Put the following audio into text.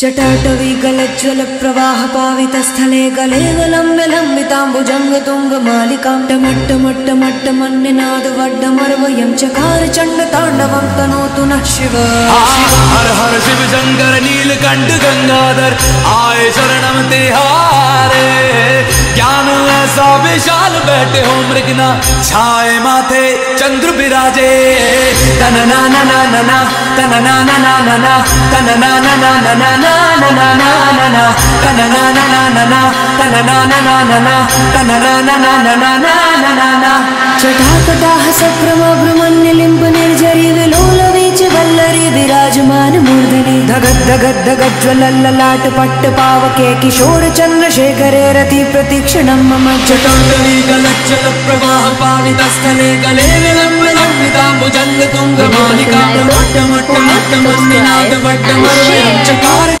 जटाटवी गलज्ज्वल प्रवाह पावित स्थले गले लम्ब्य लम्बिताम्बुजंग तुंग मालिकां टमट्टमट्टमट्टमन्निनाद वड्डमर्वयं चकार चंड तांडवं तनोतु नः शिव। हर हर शिव शंकर नीलकंठ गंगाधर आए शरणम तिहारे। ज्ञान ऐसा विशाल बैठे हो मृगना छाए माथे चंद्र विराजे। तन ना ना ना ना ना तन ना ना ना ना ना तन ना ना ना ना ना ना ना ना ना ना तन ना ना ना ना ना तन ना ना ना ना ना तन ना ना ना ना ना ना ना ना। जटाकटाह सक्रम भ्रमण्यलिम्ब निर्जरी विलोल वीच वल्लरी विराजमान मूर्धनि धगद धगद धगद ज्वलल्ललाट पट्ट पावके किशोर चंद्रशेखरे रति प्रतीक्षणं मम। जटाटवी गलज्जल प्रवाह पावित स्थले गले विलम्ब लम्बिताम्बुजंग तुंग मालिका टमट्टमट्टमट्टमन्निनाद वड्डमर्वयं चकार।